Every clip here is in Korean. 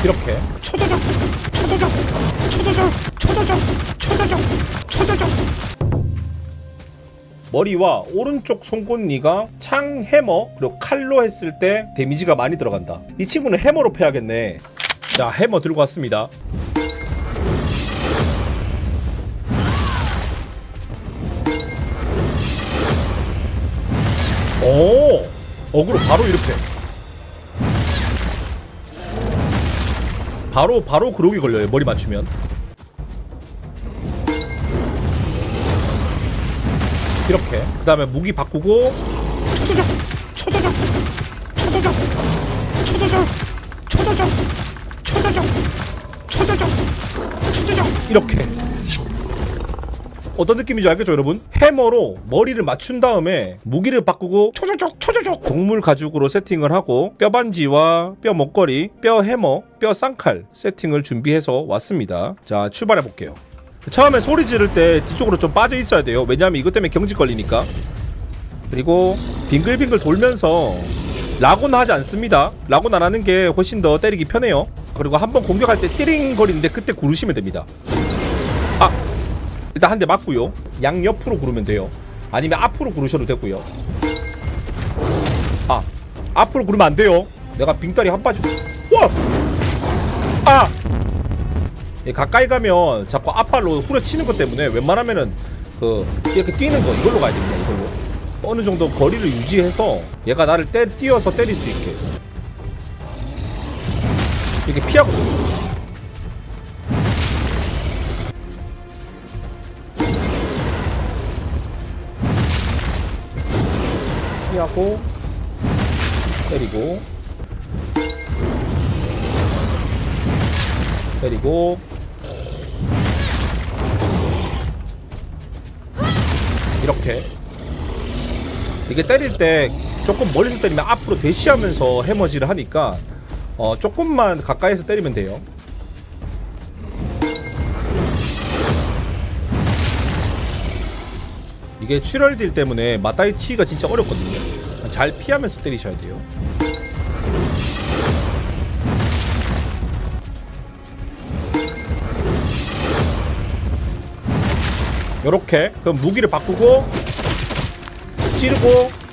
이렇게 쳐져져 쳐져져 쳐져져 쳐져져 쳐져져 쳐져져. 머리와 오른쪽 송곳니가 창, 해머, 그리고 칼로 했을 때 데미지가 많이 들어간다. 이 친구는 해머로 패야겠네. 자, 해머 들고 왔습니다. 오! 어그로 바로 이렇게. 바로 그록이 걸려요, 머리 맞추면. 이렇게. 그 다음에 무기 바꾸고 쳐져져 쳐져져 쳐져져 쳐져져 쳐져져 쳐져져 쳐져져 쳐져져. 이렇게. 어떤 느낌인지 알겠죠 여러분? 해머로 머리를 맞춘 다음에 무기를 바꾸고 초저적 초저적 동물 가죽으로 세팅을 하고 뼈반지와 뼈 목걸이, 뼈 해머, 뼈 쌍칼 세팅을 준비해서 왔습니다. 자, 출발해 볼게요. 처음에 소리 지를 때 뒤쪽으로 좀 빠져 있어야 돼요. 왜냐하면 이것 때문에 경직 걸리니까. 그리고 빙글빙글 돌면서 라곤 하지 않습니다. 라곤 안 하는 게 훨씬 더 때리기 편해요. 그리고 한번 공격할 때 띠링 거리는데 그때 구르시면 됩니다. 아! 일단 한 대 맞고요. 양옆으로 구르면 돼요. 아니면 앞으로 구르셔도 되고요. 아! 앞으로 구르면 안 돼요. 내가 빙다리 한 빠져. 와! 아! 가까이 가면 자꾸 앞발로 후려치는 것 때문에 웬만하면은 이렇게 뛰는 거 이걸로 가야 됩니다. 이걸로 어느 정도 거리를 유지해서 얘가 나를 뛰어서 때릴 수 있게 이렇게 피하고 때리고 이렇게. 이게 때릴 때 조금 멀리서 때리면 앞으로 대시하면서 해머지를 하니까 조금만 가까이서 때리면 돼요. 이게 출혈딜 때문에 맞다이 치기가 진짜 어렵거든요. 잘 피하면서 때리셔야 돼요. 요렇게. 그럼 무기를 바꾸고 찌르고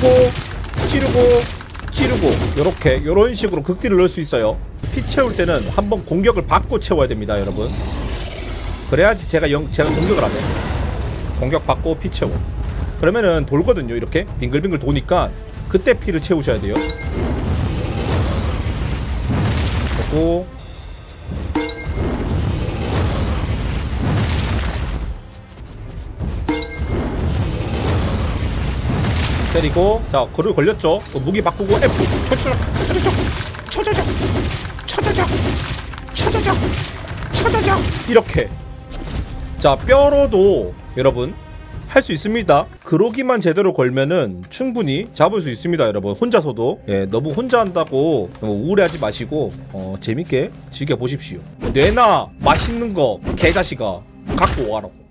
요렇게 요런 식으로 극딜을 넣을 수 있어요. 피 채울 때는 한번 공격을 받고 채워야 됩니다 여러분. 그래야지 제가 공격을 하네. 공격 받고 피 채워. 그러면은 돌거든요. 이렇게 빙글빙글 도니까 그때 피를 채우셔야 돼요. 그리고 때리고. 자, 거를 걸렸죠. 무기 바꾸고 F 쳐져져 이렇게. 자, 뼈로도 여러분 할 수 있습니다. 그러기만 제대로 걸면은 충분히 잡을 수 있습니다 여러분. 혼자서도. 예, 너무 혼자 한다고 너무 우울해하지 마시고 재밌게 즐겨보십시오. 내놔 맛있는 거 개자식아 갖고 와라고.